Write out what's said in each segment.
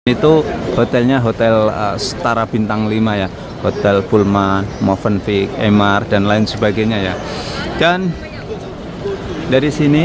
Itu hotelnya hotel setara bintang 5 ya, Hotel Pullman, Movenpick, Emaar dan lain sebagainya ya. Dan dari sini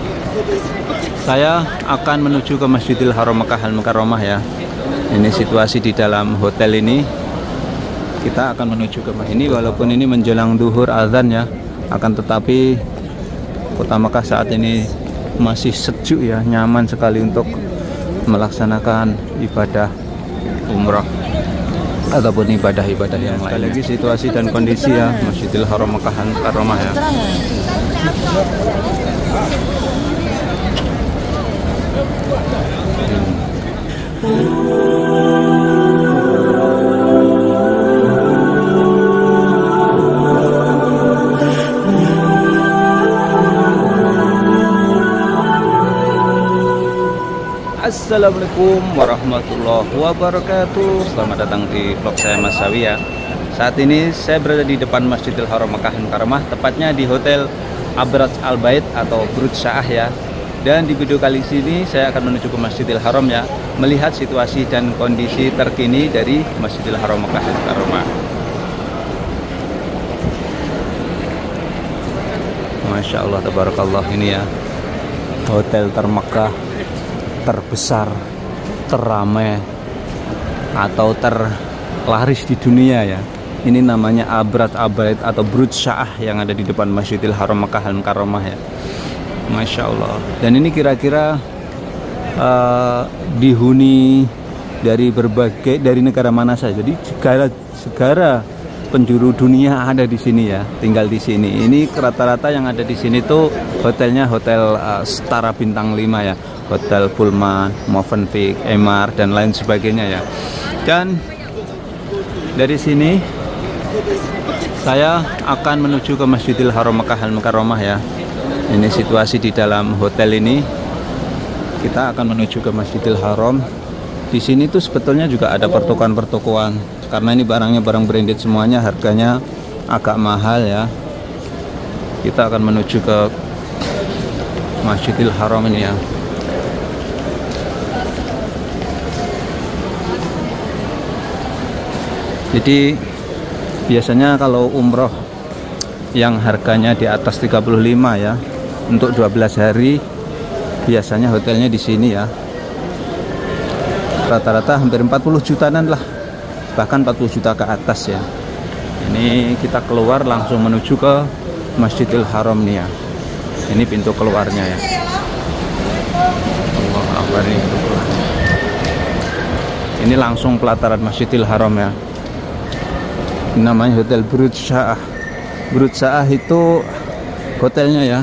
saya akan menuju ke Masjidil Haram Makkah Al Mukarramah ya. Ini situasi di dalam hotel ini. Kita akan menuju ke ini walaupun ini menjelang duhur azan ya, akan tetapi kota Makkah saat ini masih sejuk ya, nyaman sekali untuk melaksanakan ibadah umrah ataupun ibadah-ibadah yang lain. Lagi situasi dan kondisi ya Masjidil Haram Makkah Al Mukarramah ya. Assalamualaikum warahmatullahi wabarakatuh. Selamat datang di vlog saya Mas Sawi ya. Saat ini saya berada di depan Masjidil Haram Makkah Al Mukarramah, tepatnya di Hotel Abraj Al Bait atau Burj Shah ya. Dan di video kali ini saya akan menuju ke Masjidil Haram ya, melihat situasi dan kondisi terkini dari Masjidil Haram Makkah Al Mukarramah. Masya Allah, tabarakallah, ini ya hotel termegah, terbesar, teramai atau terlaris di dunia ya. Ini namanya Abraj Al Bait atau Burj Shah yang ada di depan Masjidil Haram Makkah Al Mukarramah ya. Masya Allah. Dan ini kira-kira dihuni dari negara mana saja. Jadi segala penjuru dunia ada di sini ya, tinggal di sini. Ini rata-rata yang ada di sini tuh hotelnya hotel setara bintang 5 ya, Hotel Pullman, Movenpick, Emaar dan lain sebagainya ya. Dan dari sini saya akan menuju ke Masjidil Haram Makkah Al Mukarramah ya. Ini situasi di dalam hotel ini. Kita akan menuju ke Masjidil Haram. Di sini tuh sebetulnya juga ada pertokoan-pertokoan, karena ini barangnya barang branded semuanya, harganya agak mahal ya. Kita akan menuju ke Masjidil Haram ini ya. Jadi biasanya kalau umroh yang harganya di atas 35 ya, untuk 12 hari biasanya hotelnya di sini ya. Rata-rata hampir 40 jutaan lah, bahkan 40 juta ke atas ya. Ini kita keluar langsung menuju ke Masjidil Haram nih ya. Ini pintu keluarnya ya. Allah Akbar, ini pintu keluarnya. Ini langsung pelataran Masjidil Haram ya. Namanya Hotel Burj Shah. Burj Shah itu hotelnya ya,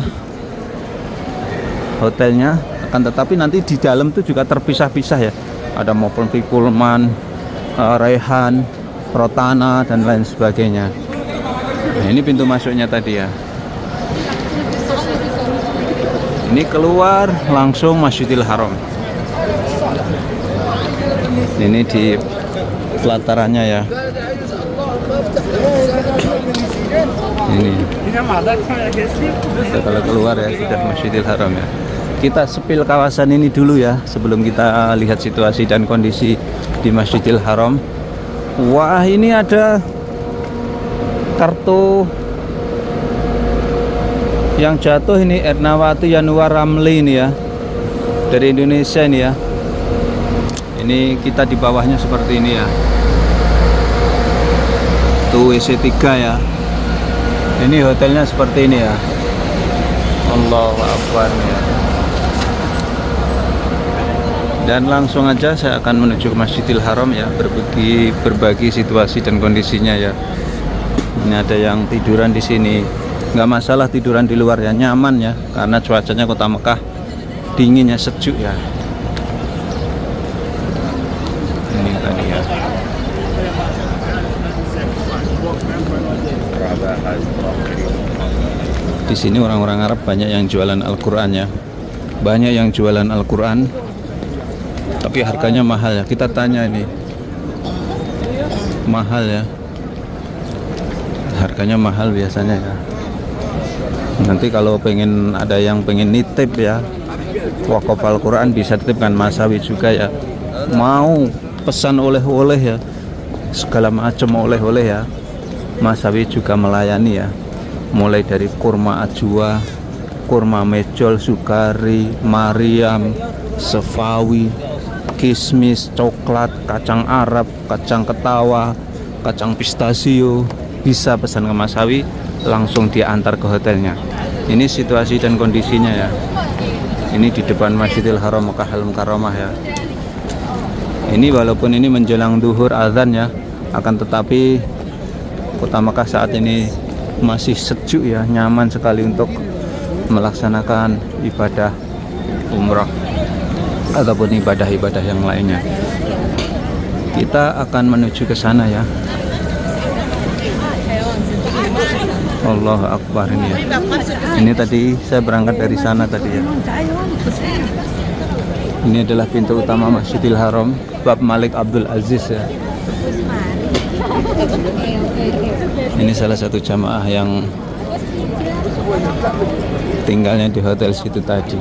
hotelnya. Akan tetapi nanti di dalam tuh juga terpisah-pisah ya. Ada Movenpick, Pullman, Rayhan, Rotana dan lain sebagainya. Nah, ini pintu masuknya tadi ya. Ini keluar langsung Masjidil Haram. Ini di pelatarannya ya. Ini kalau keluar ya sudah Masjidil Haram ya. Kita sepil kawasan ini dulu ya sebelum kita lihat situasi dan kondisi di Masjidil Haram. Wah, ini ada kartu yang jatuh ini, Ernawati Yanuar Ramli ini ya, dari Indonesia ini ya. Ini kita di bawahnya seperti ini ya. Tuh WC 3 ya. Ini hotelnya seperti ini ya. Allahu Akbar ya. Dan langsung aja saya akan menuju ke Masjidil Haram ya, berbagi situasi dan kondisinya ya. Ini ada yang tiduran di sini. Nggak masalah tiduran di luar ya, nyaman ya, karena cuacanya kota Mekah dingin ya, sejuk ya. Ini tadi ya. Di sini orang-orang Arab banyak yang jualan Al-Quran ya, banyak yang jualan Al-Quran, tapi harganya mahal ya. Kita tanya ini, mahal ya, harganya mahal biasanya ya. Nanti kalau pengen ada yang pengen nitip ya, wakaf Al-Quran bisa titipkan Mas Sawi juga ya. mau pesan oleh-oleh ya, segala macam oleh-oleh ya, Mas Sawi juga melayani ya, mulai dari kurma ajwa, kurma mejol, sukari, Mariam, sefawi, kismis, coklat, kacang Arab, kacang ketawa, kacang pistachio. Bisa pesan ke Mas Sawi, langsung diantar ke hotelnya. Ini situasi dan kondisinya ya. Ini di depan Masjidil Haram Makkah Al-Mukarramah ya. Ini walaupun ini menjelang duhur azan ya, akan tetapi Kota Makkah saat ini masih sejuk ya, nyaman sekali untuk melaksanakan ibadah umrah ataupun ibadah-ibadah yang lainnya. Kita akan menuju ke sana ya. Allahu Akbar ini ya. Ini tadi saya berangkat dari sana tadi ya. Ini adalah pintu utama Masjidil Haram, Bab Malik Abdul Aziz ya. Ini salah satu jamaah yang tinggalnya di hotel situ tadi.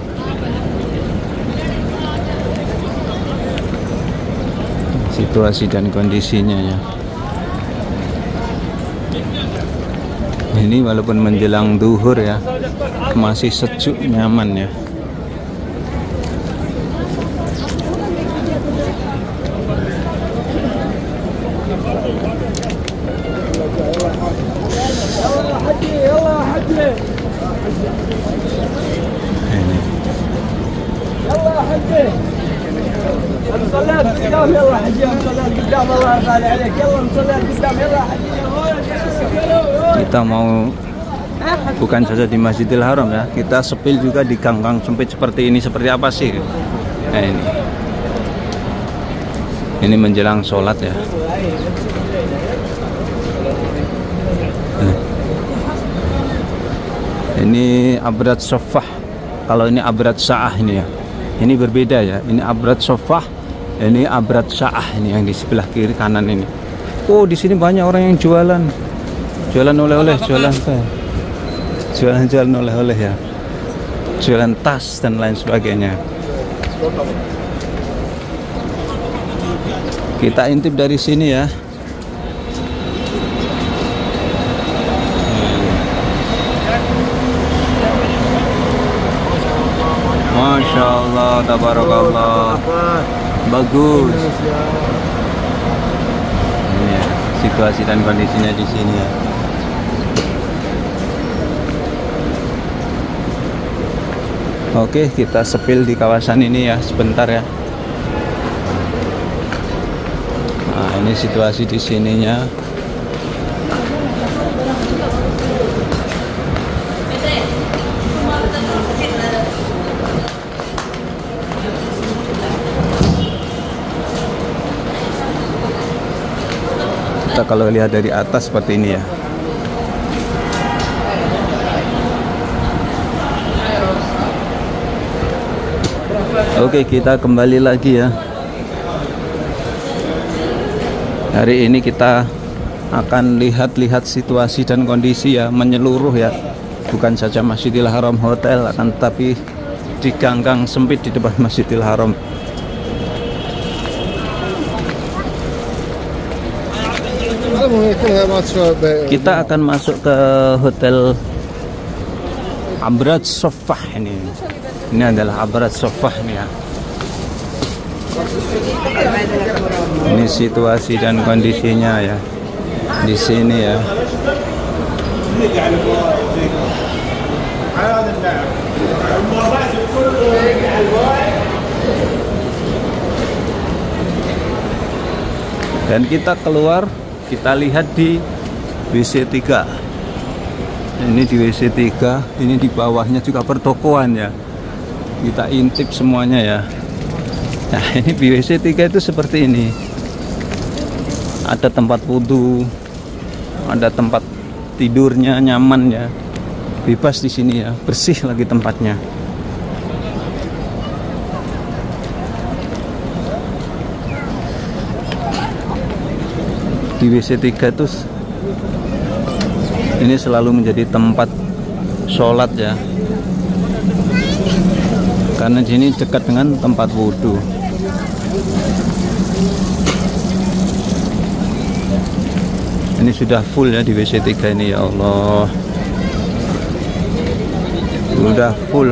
Situasi dan kondisinya ya. Ini walaupun menjelang duhur ya, masih sejuk, nyaman ya. Kita mau bukan saja di Masjidil Haram ya, kita sepil juga di gang-gang sempit seperti ini. Seperti apa sih? Nah, ini menjelang sholat ya. Ini Abrad Sofah. Kalau ini Abrad Sa'ah ini ya. Ini berbeda ya. Ini Abrad Sofah, ini Abrad Sa'ah, ini yang di sebelah kiri kanan ini. Oh, di sini banyak orang yang jualan oleh-oleh, jualan oleh-oleh ya, jualan tas dan lain sebagainya. Kita intip dari sini ya. Masya Allah, tabarakallah, bagus. Ini ya, situasi dan kondisinya di sini ya. Oke, kita sepil di kawasan ini ya sebentar ya. Nah, ini situasi di sininya. Kita kalau lihat dari atas seperti ini ya. Oke, kita kembali lagi ya. Hari ini kita akan lihat-lihat situasi dan kondisi ya, menyeluruh ya. Bukan saja Masjidil Haram hotel, akan tetapi di gang-gang sempit di depan Masjidil Haram. Kita akan masuk ke hotel Abrad Sofah ini. Ini adalah Abrad Sofah nih ya. Ini situasi dan kondisinya ya di sini ya. Dan kita keluar, kita lihat di WC 3. Ini di WC 3, ini di bawahnya juga pertokoan ya. Kita intip semuanya ya. Nah, ini di WC 3 itu seperti ini. Ada tempat wudhu, ada tempat tidurnya, nyaman ya. Bebas di sini ya, bersih lagi tempatnya. Di WC 3 itu ini selalu menjadi tempat sholat ya, karena di sini dekat dengan tempat wudhu. Ini sudah full ya di WC 3 ini, ya Allah. Sudah full.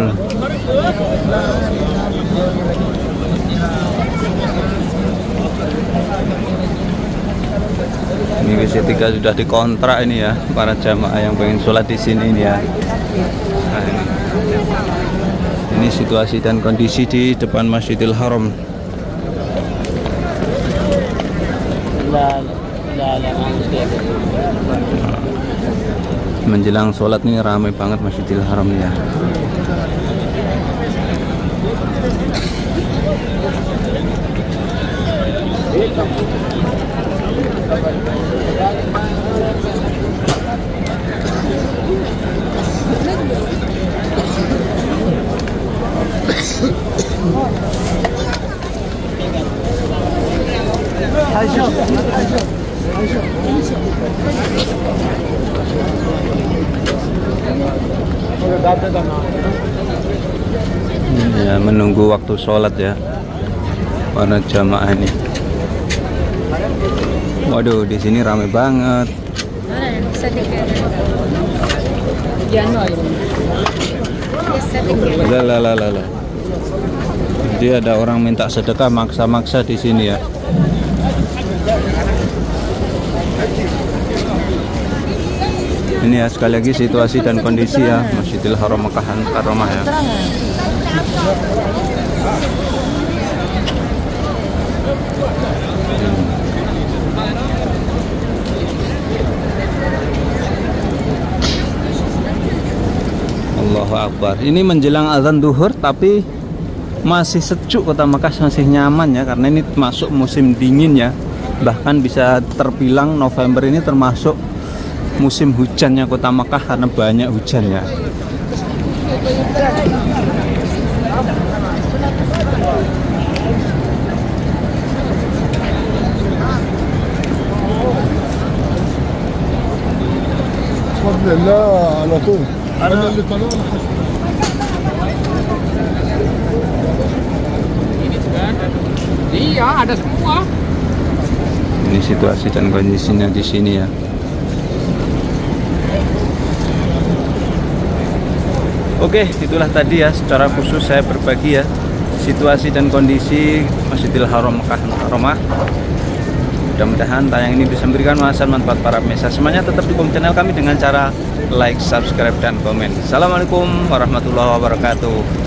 Ini WC 3 sudah dikontrak ini ya, para jamaah yang pengen sholat di sini ini ya. Nah, ini situasi dan kondisi di depan Masjidil Haram. Menjelang sholat nih ramai banget Masjidil Haram ya. Ya, menunggu waktu sholat ya para jamaah ini. Waduh, di sini ramai banget. Lah. Jadi ada orang minta sedekah maksa-maksa di sini ya. Ini ya sekali lagi situasi dan kondisi ya Masjidil Haram Makkah Al-Mukarramah ya. Allahu Akbar. Ini menjelang azan duhur tapi masih sejuk kota Makkah, masih nyaman ya karena ini masuk musim dingin ya. Bahkan bisa terbilang November ini termasuk musim hujannya kota Makkah karena banyak hujan ya. Alhamdulillah ala tuh. Iya, ada semua. Ini situasi dan kondisinya di sini ya. Oke, itulah tadi ya secara khusus saya berbagi ya situasi dan kondisi Masjidil Haram Makkah Al-Mukarramah. Mudah-mudahan tayang ini bisa memberikan manfaat para pemirsa semuanya. Tetap dukung channel kami dengan cara like, subscribe, dan komen. Assalamualaikum warahmatullahi wabarakatuh.